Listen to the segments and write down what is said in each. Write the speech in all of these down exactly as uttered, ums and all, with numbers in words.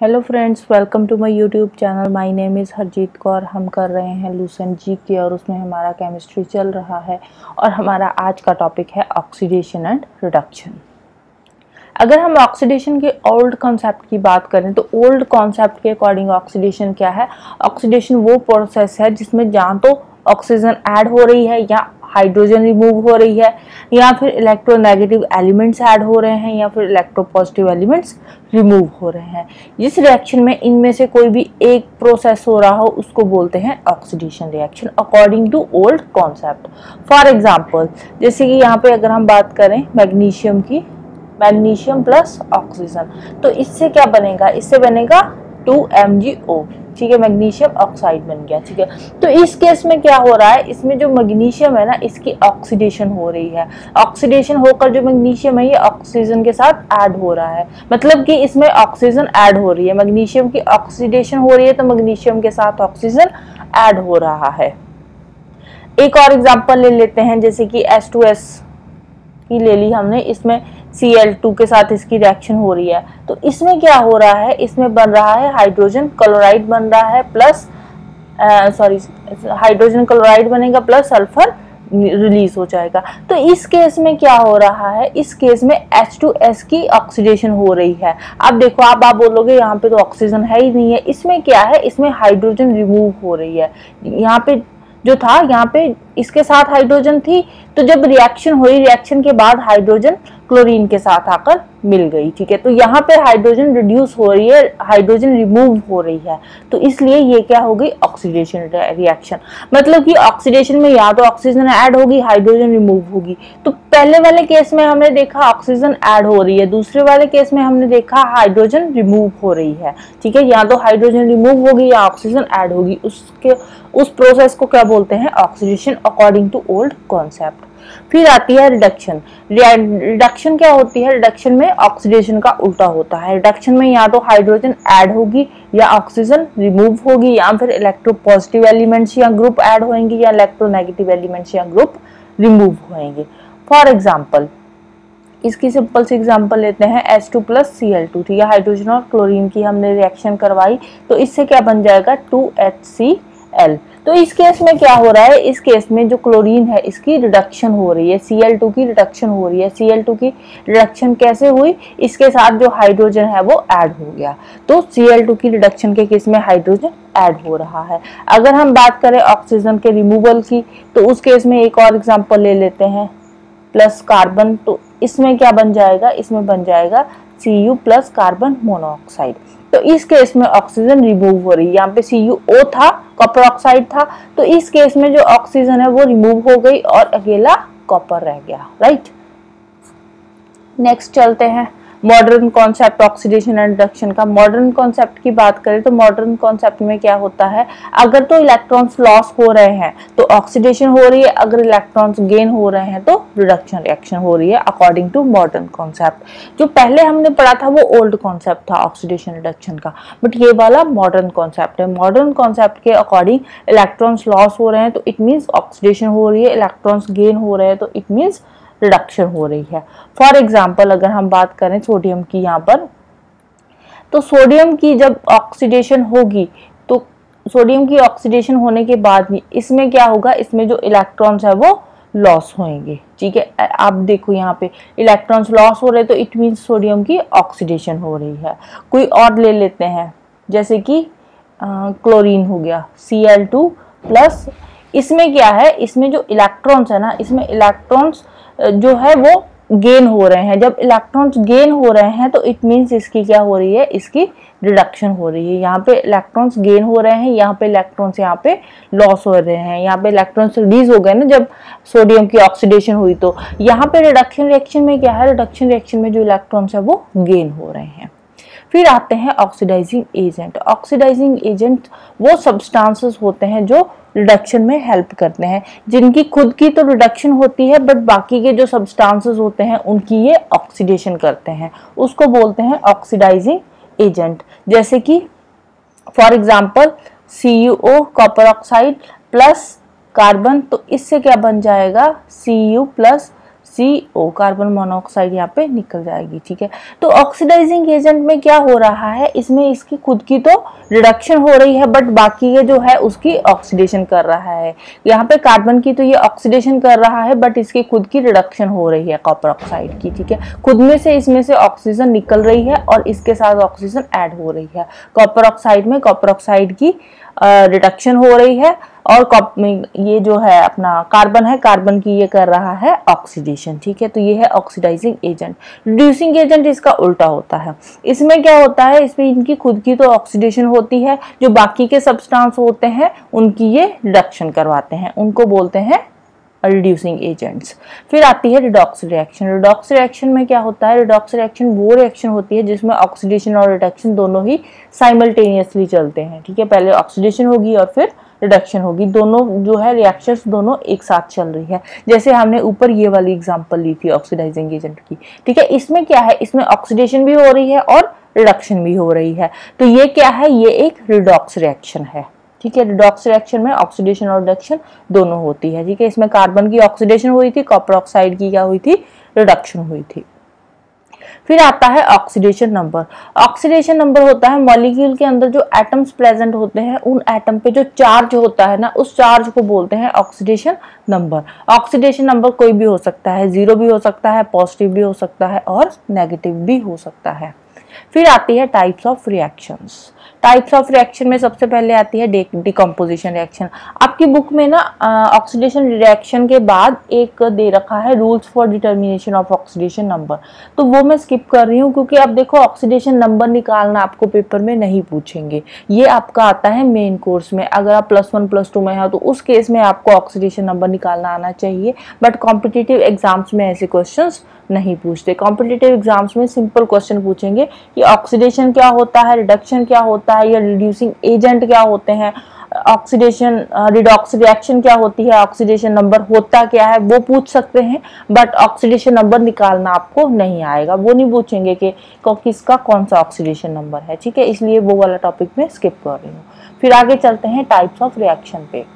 Hello friends, welcome to my YouTube channel. My name is Harjeet Kaur. हम कर रहे हैं लूसेंट जी के और उसमें हमारा केमिस्ट्री चल रहा है और हमारा आज का टॉपिक है ऑक्सीडेशन एंड रिडक्शन। अगर हम ऑक्सीडेशन के ओल्ड कॉन्सेप्ट की बात करें तो ओल्ड कॉन्सेप्ट के अकॉर्डिंग ऑक्सीडेशन क्या है? ऑक्सीडेशन वो प्रोसेस है जिसमें जहाँ तो ऑक्सीजन ऐड हो रही है या हाइड्रोजन रिमूव हो रही है या फिर इलेक्ट्रोनेगेटिव एलिमेंट्स ऐड हो रहे हैं या फिर इलेक्ट्रोपॉजिटिव एलिमेंट्स रिमूव हो रहे हैं। जिस रिएक्शन में इनमें से कोई भी एक प्रोसेस हो रहा हो उसको बोलते हैं oxidation reaction according to old concept. For example, जैसे कि यहाँ पे अगर हम बात करें मैग्नीशियम की, मैग्नीशियम प्लस ऑक्सीजन, तो इससे क्या बनेगा? इससे बनेगा टू एम जी ओ। ठीक है, मैग्नीशियम ऑक्साइड बन गया। ठीक है, तो इस केस में क्या हो रहा है? इसमें जो मैग्नीशियम है ना, इसकी ऑक्सीडेशन हो रही है। ऑक्सीडेशन होकर जो मैग्नीशियम है ये ऑक्सीजन के साथ ऐड हो रहा है, मतलब कि इसमें ऑक्सीजन ऐड हो रही है। मैग्नीशियम की ऑक्सीडेशन हो रही है तो मैग्नीशियम के साथ ऑक्सीजन ऐड हो रहा है। एक और एग्जांपल ले लेते हैं, जैसे कि एच टू एस की ले ली हमने, इसमें सी एल टू के साथ इसकी रिएक्शन हो रही है। तो इसमें क्या हो रहा है? इसमें बन रहा है हाइड्रोजन क्लोराइड बन रहा है प्लस सॉरी हाइड्रोजन क्लोराइड बनेगा प्लस सल्फर रिलीज हो जाएगा। तो इस केस में क्या हो रहा है? इस केस में एच टू एस की ऑक्सीडेशन हो रही है। अब देखो, आप आप बोलोगे यहाँ पे तो ऑक्सीजन है ही नहीं है। इसमें क्या है? इसमें हाइड्रोजन रिमूव हो रही है। यहाँ पे जो था, यहाँ पे इसके साथ हाइड्रोजन थी, तो जब रिएक्शन हुई, रिएक्शन के बाद हाइड्रोजन क्लोरीन के साथ आकर मिल गई। ठीक है, तो यहाँ पे हाइड्रोजन रिड्यूस हो रही है, हाइड्रोजन रिमूव हो रही है, तो इसलिए ये क्या हो गई? Oxidation reaction. मतलब कि ऑक्सीडेशन में या तो ऑक्सीजन ऐड होगी, हाइड्रोजन रिमूव होगी। तो पहले वाले केस में हमने देखा ऑक्सीजन ऐड हो रही है, दूसरे वाले केस में हमने देखा हाइड्रोजन रिमूव हो रही है। ठीक है, या तो हाइड्रोजन रिमूव होगी या ऑक्सीजन ऐड होगी। उसके उस प्रोसेस को क्या बोलते हैं? Oxidation according to old concept. फिर आती है रिडक्शन। रिडक्शन क्या होती है? रिडक्शन में ऑक्सीडेशन का उल्टा होता है। रिडक्शन में या तो हाइड्रोजन ऐड होगी या ऑक्सीजन रिमूव होगी या फिर इलेक्ट्रोपॉजिटिव एलिमेंट्स या ग्रुप ऐड होंगे या इलेक्ट्रोनेगेटिव एलिमेंट्स या ग्रुप रिमूव होंगे। फॉर एग्जांपल, इसकी सिंपल सी एग्जांपल लेते हैं, H two plus C L two. ठीक है, हाइड्रोजन और क्लोरीन की हमने रिएक्शन करवाई, तो इससे क्या बन जाएगा? Two H C L. तो इस केस में क्या हो रहा है? इस केस में जो क्लोरीन है इसकी रिडक्शन हो रही है, सी एल टू की रिडक्शन हो रही है। सी एल टू की रिडक्शन कैसे हुई? इसके साथ जो हाइड्रोजन है वो ऐड हो गया, तो सी एल टू की रिडक्शन के केस में हाइड्रोजन ऐड हो रहा है। अगर हम बात करें ऑक्सीजन के रिमूवल की, तो उस केस में एक और एग्जांपल ले लेते हैं, प्लस कार्बन। तो इसमें क्या बन जाएगा? इसमें बन जाएगा C U plus carbon monoxide. तो इस केस में ऑक्सीजन रिमूव हो रही है। यहाँ पे सी यू ओ था, कॉपर ऑक्साइड था, तो इस केस में जो ऑक्सीजन है वो रिमूव हो गई और अकेला कॉपर रह गया। राइट, नेक्स्ट चलते हैं modern concept oxidation and reduction का। मॉडर्न कॉन्सेप्ट की बात करें तो मॉडर्न कॉन्सेप्ट में क्या होता है? अगर तो इलेक्ट्रॉन्स लॉस हो रहे हैं तो ऑक्सीडेशन हो रही है, अगर इलेक्ट्रॉन्स गेन हो रहे हैं तो रिडक्शन रिएक्शन हो रही है अकॉर्डिंग टू मॉडर्न कॉन्सेप्ट। जो पहले हमने पढ़ा था वो ओल्ड कॉन्सेप्ट था ऑक्सीडेशन रिडक्शन का, बट ये वाला मॉडर्न कॉन्सेप्ट है। मॉडर्न कॉन्सेप्ट के अकॉर्डिंग इलेक्ट्रॉन्स लॉस हो रहे हैं तो इट मीन्स ऑक्सीडेशन हो रही है, इलेक्ट्रॉन्स गेन हो रहे हैं तो इट मीन्स रिडक्शन हो रही है। फॉर एग्जाम्पल, अगर हम बात करें सोडियम की यहाँ पर, तो सोडियम की जब ऑक्सीडेशन होगी तो सोडियम की ऑक्सीडेशन होने के बाद इसमें क्या होगा? इसमें जो इलेक्ट्रॉन्स है वो लॉस होंगे। ठीक है, आप देखो यहाँ पे इलेक्ट्रॉन्स लॉस हो रहे हैं तो इट मीन्स सोडियम की ऑक्सीडेशन हो रही है। कोई और ले लेते हैं, जैसे कि क्लोरीन हो गया, सी एल टू प्लस। इसमें क्या है? इसमें जो इलेक्ट्रॉन्स है ना, इसमें इलेक्ट्रॉन्स जो है वो गेन हो रहे हैं। जब इलेक्ट्रॉन्स गेन हो रहे हैं तो इट मीन्स इसकी क्या हो रही है? इसकी रिडक्शन हो रही है। यहाँ पे इलेक्ट्रॉन्स गेन हो रहे हैं, यहाँ पे इलेक्ट्रॉन्स यहाँ पे लॉस हो रहे हैं। यहाँ पे इलेक्ट्रॉन्स रिलीज हो गए ना जब सोडियम की ऑक्सीडेशन हुई, तो यहाँ पे रिडक्शन रिएक्शन में क्या है? रिडक्शन रिएक्शन में जो इलेक्ट्रॉन्स है वो गेन हो रहे हैं। फिर आते हैं ऑक्सीडाइजिंग एजेंट। ऑक्सीडाइजिंग एजेंट वो सब्सटेंसेस होते हैं जो रिडक्शन में हेल्प करते हैं, जिनकी खुद की तो रिडक्शन होती है बट बाकी के जो सब्सटेंसेस होते हैं उनकी ये ऑक्सीडेशन करते हैं, उसको बोलते हैं ऑक्सीडाइजिंग एजेंट। जैसे कि for example C U O copper oxide plus carbon, तो इससे क्या बन जाएगा? C U plus C O, carbon monoxide यहाँ पे निकल जाएगी। ठीक है, तो ऑक्सीडाइजिंग एजेंट में क्या हो रहा है, इसमें इसकी खुद की तो रिडक्शन हो रही है बट बाकी ये जो है उसकी ऑक्सीडेशन कर रहा है। यहाँ पे कार्बन की तो ये ऑक्सीडेशन कर रहा है बट इसकी खुद की रिडक्शन हो रही है कॉपर ऑक्साइड की। ठीक है, खुद में से इसमें से ऑक्सीजन निकल रही है और इसके साथ ऑक्सीजन ऐड हो रही है। कॉपर ऑक्साइड में कॉपर ऑक्साइड की रिडक्शन हो रही है और ये जो है अपना कार्बन है, कार्बन की ये कर रहा है ऑक्सीडेशन। ठीक है, तो ये है ऑक्सीडाइजिंग एजेंट। रिड्यूसिंग एजेंट इसका उल्टा होता है। इसमें क्या होता है, इसमें इनकी खुद की तो ऑक्सीडेशन होती है, जो बाकी के सब्सटेंस होते हैं उनकी ये रिडक्शन करवाते हैं, उनको बोलते हैं रिड्यूसिंग एजेंट्स। फिर आती है रिडॉक्स रिएक्शन। रिडॉक्स रिएक्शन में क्या होता है, रिडॉक्स रिएक्शन वो रिएक्शन होती है जिसमें ऑक्सीडेशन और रिडक्शन दोनों ही साइमल्टेनियसली चलते हैं। ठीक है, पहले ऑक्सीडेशन होगी और फिर रिडक्शन होगी, दोनों जो है रिएक्शंस दोनों एक साथ चल रही है। जैसे हमने ऊपर ये वाली एग्जांपल ली थी ऑक्सीडाइजिंग एजेंट की। ठीक है, इसमें क्या है, इसमें ऑक्सीडेशन भी हो रही है और रिडक्शन भी हो रही है, तो ये क्या है, ये एक रिडॉक्स रिएक्शन है। ठीक है, रिडॉक्स रिएक्शन में ऑक्सीडेशन और रिडक्शन दोनों होती है। ठीक है, इसमें कार्बन की ऑक्सीडेशन हुई थी, कॉपर ऑक्साइड की क्या हुई थी, रिडक्शन हुई थी। फिर आता है ऑक्सीडेशन नंबर। ऑक्सीडेशन नंबर होता है मॉलिक्यूल के अंदर जो एटम्स प्रेजेंट होते हैं उन एटम पे जो चार्ज होता है ना, उस चार्ज को बोलते हैं ऑक्सीडेशन नंबर। ऑक्सीडेशन नंबर कोई भी हो सकता है, जीरो भी हो सकता है, पॉजिटिव भी हो सकता है और नेगेटिव भी हो सकता है। फिर आती है types of reactions. Types of reaction में सबसे पहले आती है डिकम्पोजिशन रिएक्शन। आपकी बुक में ना ऑक्सीडेशन रिएक्शन के बाद एक दे रखा है rules for determination of oxidation number, तो वो मैं स्किप कर रही हूँ क्योंकि अब देखो ऑक्सीडेशन नंबर निकालना आपको पेपर में नहीं पूछेंगे, ये आपका आता है मेन कोर्स में। अगर आप प्लस वन प्लस टू में हो तो उस केस में आपको ऑक्सीडेशन नंबर निकालना आना चाहिए, बट कॉम्पिटिटिव एग्जाम्स में ऐसे क्वेश्चन नहीं पूछते। कॉम्पिटिटिव एग्जाम्स में सिंपल क्वेश्चन पूछेंगे कि ऑक्सीडेशन क्या होता है, रिडक्शन क्या होता है, या रिड्यूसिंग एजेंट क्या होते हैं, ऑक्सीडेशन रिडॉक्स रिएक्शन क्या होती है, ऑक्सीडेशन नंबर होता क्या है, वो पूछ सकते हैं, बट ऑक्सीडेशन नंबर निकालना आपको नहीं आएगा। वो नहीं पूछेंगे कि किसका कौन सा ऑक्सीडेशन नंबर है। ठीक है, इसलिए वो वाला टॉपिक में स्किप कर रही हूँ। फिर आगे चलते हैं टाइप्स ऑफ रिएक्शन पे।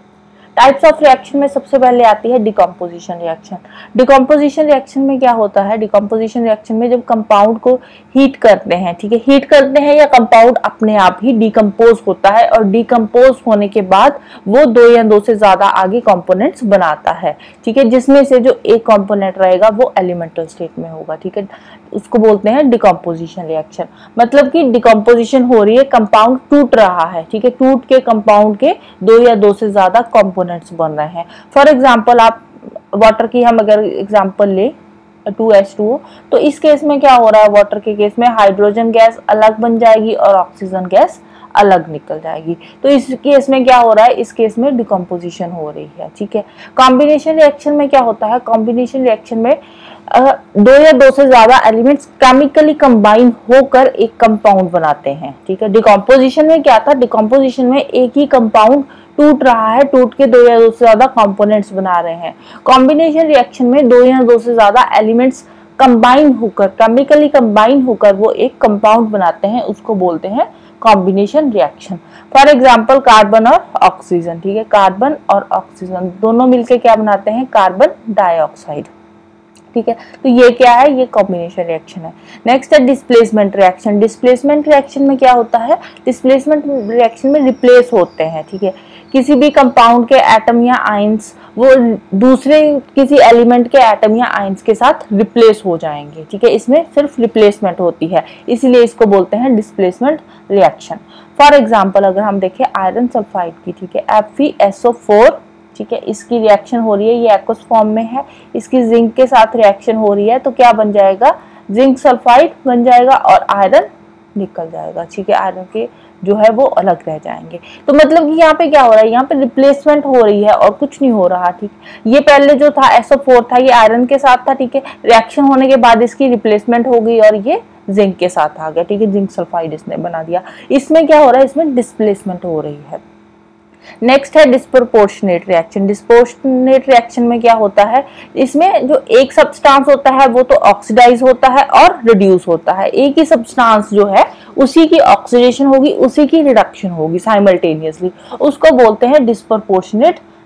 टाइप्स ऑफ रिएक्शन में सबसे पहले आती है डिकम्पोजिशन रिएक्शन। डिकम्पोजिशन रिएक्शन में क्या होता है, डिकम्पोजिशन रिएक्शन में जब कंपाउंड को हीट करते हैं, ठीक है, हीट करते हैं या कंपाउंड अपने आप ही डिकम्पोज होता है और डिकम्पोज होने के बाद वो दो या दो से ज्यादा आगे कंपोनेंट्स बनाता है। ठीक है, जिसमें से जो एक कंपोनेंट रहेगा वो एलिमेंटल स्टेट में होगा। ठीक है, उसको बोलते हैं डिकम्पोजिशन रिएक्शन। मतलब कि डिकम्पोजिशन हो रही है, कंपाउंड टूट रहा है। ठीक है, टूट के कंपाउंड के दो या दो से ज्यादा कंपोनेंट्स बन रहे हैं। फॉर एग्जांपल आप वाटर की हम अगर एग्जांपल ले टू एच टू ओ, तो इस केस में क्या हो रहा है, वाटर के केस में हाइड्रोजन गैस अलग बन जाएगी और ऑक्सीजन गैस अलग निकल जाएगी। तो इस केस में क्या हो रहा है, इस केस में डिकम्पोजिशन हो रही है। ठीक है, कॉम्बिनेशन रिएक्शन में क्या होता है, कॉम्बिनेशन रिएक्शन में आ, दो या दो से ज्यादा एलिमेंट्स केमिकली कंबाइन होकर एक कंपाउंड बनाते हैं। ठीक है, डिकम्पोजिशन में क्या था, डिकम्पोजिशन में एक ही कंपाउंड टूट रहा है, टूट के दो या दो से ज्यादा कंपोनेंट्स बना रहे हैं। कॉम्बिनेशन रिएक्शन में दो या दो से ज्यादा एलिमेंट्स कंबाइन होकर, केमिकली कंबाइन होकर वो एक कंपाउंड बनाते हैं, उसको बोलते हैं combination reaction. For example carbon और ऑक्सीजन। ठीक है, कार्बन और ऑक्सीजन दोनों मिलकर क्या बनाते हैं, कार्बन डाइऑक्साइड। ठीक है, तो ये क्या है, ये कॉम्बिनेशन रिएक्शन है। नेक्स्ट है डिस्प्लेसमेंट रिएक्शन। डिस्प्लेसमेंट रिएक्शन में क्या होता है, डिस्प्लेसमेंट रिएक्शन में रिप्लेस होते हैं। ठीक है, किसी भी कंपाउंड के एटम या आयंस वो दूसरे किसी एलिमेंट के एटम या आयंस के साथ रिप्लेस हो जाएंगे। ठीक है, इसमें सिर्फ रिप्लेसमेंट होती है, इसलिए इसको बोलते हैं डिस्प्लेसमेंट रिएक्शन। फॉर एग्जांपल अगर हम देखें आयरन सल्फाइड की, ठीक है, F E S O four, ठीक है, इसकी रिएक्शन हो रही है, ये एक्वस फॉर्म में है, इसकी जिंक के साथ रिएक्शन हो रही है, तो क्या बन जाएगा, जिंक सल्फाइड बन जाएगा और आयरन निकल जाएगा। ठीक है, आयरन के जो है वो अलग रह जाएंगे। तो मतलब कि यहाँ पे क्या हो रहा है, यहाँ पे रिप्लेसमेंट हो रही है और कुछ नहीं हो रहा। ठीक, ये पहले जो था एस ओ फोर था, ये आयरन के साथ था। ठीक है, रिएक्शन होने के बाद इसकी रिप्लेसमेंट हो गई और ये जिंक के साथ आ गया। ठीक है, जिंक सल्फाइड इसने बना दिया। इसमें क्या हो रहा है, इसमें डिस्प्लेसमेंट हो रही है। नेक्स्ट है डिस्प्रोपोर्शनेट रिएक्शन। डिस्प्रोपोर्शनेट रिएक्शन में क्या होता है, इसमें जो एक सब्सटेंस होता है वो तो ऑक्सीडाइज होता है और रिड्यूस होता है। एक ही सब्सटेंस जो है उसी की ऑक्सीडेशन होगी, उसी की रिडक्शन होगी साइमल्टेनियसली, उसको बोलते हैं डिस्प्रोपोर्शनेट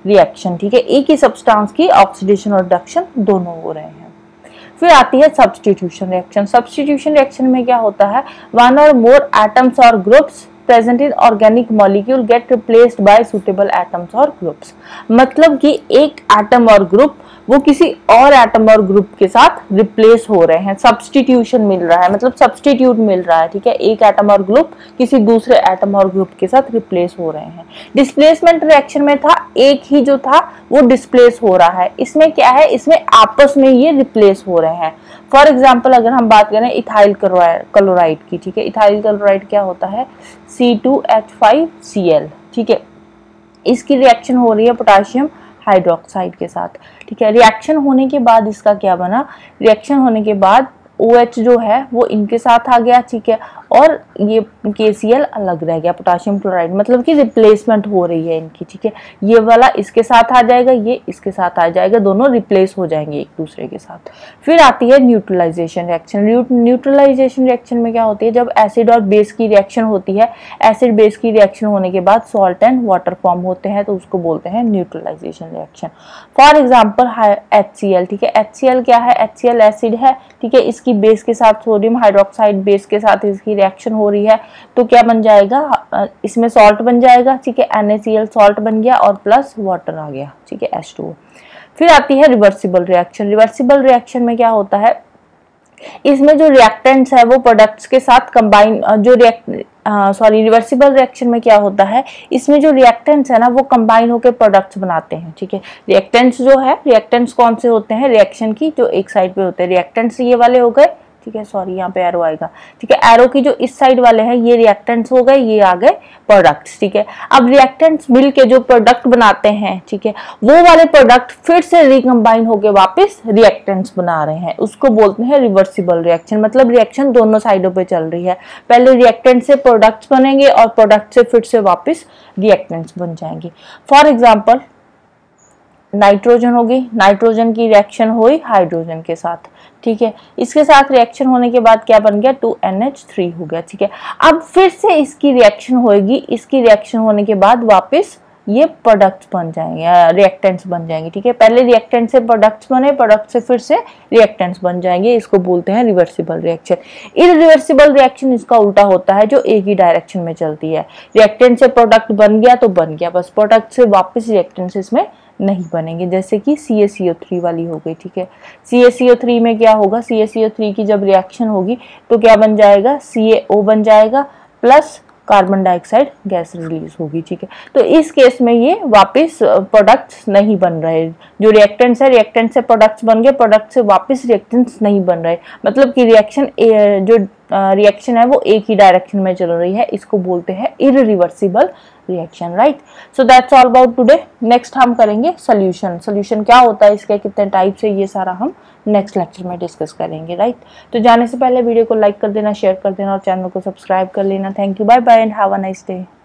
रिएक्शन, ठीक है। एक ही सब्सटेंस की ऑक्सीडेशन और रिडक्शन दोनों हो रहे हैं। फिर आती है सब्स्टिट्यूशन रिएक्शन। सब्स्टिट्यूशन रिएक्शन में क्या होता है, वन और मोर एटम्स और groups present in organic molecule get replaced by suitable atoms और ग्रुप्स। मतलब कि एक एटम और ग्रुप वो किसी और एटम और ग्रुप के साथ रिप्लेस हो रहे हैं, सब्स्टिट्यूशन मिल रहा है, मतलब सब्स्टिट्यूट मिल रहा है, ठीक है। एक एटम और ग्रुप किसी दूसरे एटम और ग्रुप के साथ रिप्लेस हो रहे हैं। डिस्प्लेसमेंट रिएक्शन में था एक ही जो था वो डिस्प्लेस हो रहा है, इसमें क्या है, इसमें आपस में ये रिप्लेस हो रहे हैं। फॉर एग्जाम्पल अगर हम बात करें इथाइल क्लोराइड की, ठीक है, इथाइल क्लोराइड क्या होता है, C two H five C L, ठीक है। इसकी रिएक्शन हो रही है पोटाशियम हाइड्रोक्साइड के साथ, ठीक है। रिएक्शन होने के बाद इसका क्या बना, रिएक्शन होने के बाद OH जो है वो इनके साथ आ गया, ठीक है, और ये के सी एल अलग रह गया, पोटाशियम क्लोराइड, मतलब कि रिप्लेसमेंट हो रही है इनकी, ठीक है। ये वाला इसके साथ आ जाएगा, ये इसके साथ आ जाएगा, दोनों रिप्लेस हो जाएंगे एक दूसरे के साथ। फिर आती है न्यूट्रलाइजेशन रिएक्शन। न्यूट्रलाइजेशन रिएक्शन में क्या होती है, जब एसिड और बेस की रिएक्शन होती है, एसिड बेस की रिएक्शन होने के बाद सॉल्ट एंड वाटर फॉर्म होते हैं, तो उसको बोलते हैं neutralisation reaction. For example H C L, ठीक है, एच सी एल क्या है, एच सी एल एसिड है, ठीक है, इसकी बेस के साथ सोडियम हाइड्रोक्साइड बेस के साथ इसकी रिएक्शन हो रही है, तो क्या बन जाएगा, इसमें सॉल्ट बन जाएगा, ठीक है, N A C L salt बन गया और प्लस वाटर आ गया, ठीक है, एच टू ओ। फिर आती है रिवर्सिबल रिएक्शन। रिवर्सिबल रिएक्शन में क्या होता है, इसमें जो रिएक्टेंट्स है वो प्रोडक्ट्स के साथ कंबाइन, जो रिएक्ट सॉरी रिवर्सिबल रिएक्शन में क्या होता है, इसमें जो रिएक्टेंट्स है ना वो कंबाइन होकर प्रोडक्ट्स बनाते हैं, ठीक है। रिएक्टेंट्स जो है, रिएक्टेंट्स कौन से होते हैं, रिएक्शन की जो एक साइड पे होते हैं, रिएक्टेंट्स ये वाले हो गए, ठीक है, सॉरी यहाँ पे एरो आएगा, ठीक है, एरो की जो इस साइड वाले हैं ये रिएक्टेंट्स हो गए, ये आ गए प्रोडक्ट्स, ठीक है। अब रिएक्टेंट्स मिल के जो प्रोडक्ट बनाते हैं, ठीक है, वो वाले प्रोडक्ट फिर से रिकम्बाइन होके वापस रिएक्टेंट्स बना रहे हैं, उसको बोलते हैं रिवर्सिबल रिएक्शन। मतलब रिएक्शन दोनों साइडों पे चल रही है, पहले रिएक्टेंट से प्रोडक्ट्स बनेंगे और प्रोडक्ट से फिर से वापस रिएक्टेंट्स बन जाएंगे। फॉर एग्जाम्पल नाइट्रोजन होगी, नाइट्रोजन की रिएक्शन हुई हाइड्रोजन के साथ, ठीक है, इसके साथ रिएक्शन होने के बाद क्या बन गया, टू एन एच थ्री हो गया, ठीक है। अब फिर से इसकी रिएक्शन होगी, इसकी रिएक्शन होने के बाद वापस ये प्रोडक्ट्स बन जाएंगे, रिएक्टेंट्स बन जाएंगे, ठीक है। पहले रिएक्टेंट से प्रोडक्ट्स बने, प्रोडक्ट से फिर से रिएक्टेंट्स बन जाएंगे, इसको बोलते हैं रिवर्सिबल रिएक्शन। इररिवर्सिबल रिएक्शन इसका उल्टा होता है, जो एक ही डायरेक्शन में चलती है, रिएक्टेंट से प्रोडक्ट बन गया तो बन गया, बस प्रोडक्ट से वापस रिएक्टेंट्स इसमें नहीं बनेंगे, जैसे कि सी ए सी ओ थ्री वाली हो गई, ठीक है। सी ए सी ओ थ्री में क्या होगा, सी ए सी ओ थ्री की जब रिएक्शन होगी तो क्या बन जाएगा, सी ए ओ बन जाएगा plus carbon dioxide gas release होगी, ठीक है। तो इस केस में ये वापस प्रोडक्ट्स नहीं बन रहे, जो रिएक्टेंट्स है रिएक्टेंट से प्रोडक्ट्स बन गए, प्रोडक्ट से वापस रिएक्टेंट्स नहीं बन रहे, मतलब कि रिएक्शन जो रिएक्शन है वो एक ही डायरेक्शन में चल रही है, इसको बोलते हैं irreversible reaction, right. So that's all about today. Next हम करेंगे सोल्यूशन। सोल्यूशन क्या होता है, इसके कितने टाइप्स है, ये सारा हम नेक्स्ट लेक्चर में डिस्कस करेंगे, राइट। तो जाने से पहले वीडियो को लाइक कर देना, शेयर कर देना और चैनल को सब्सक्राइब कर लेना। Thank you, bye bye and have a nice day.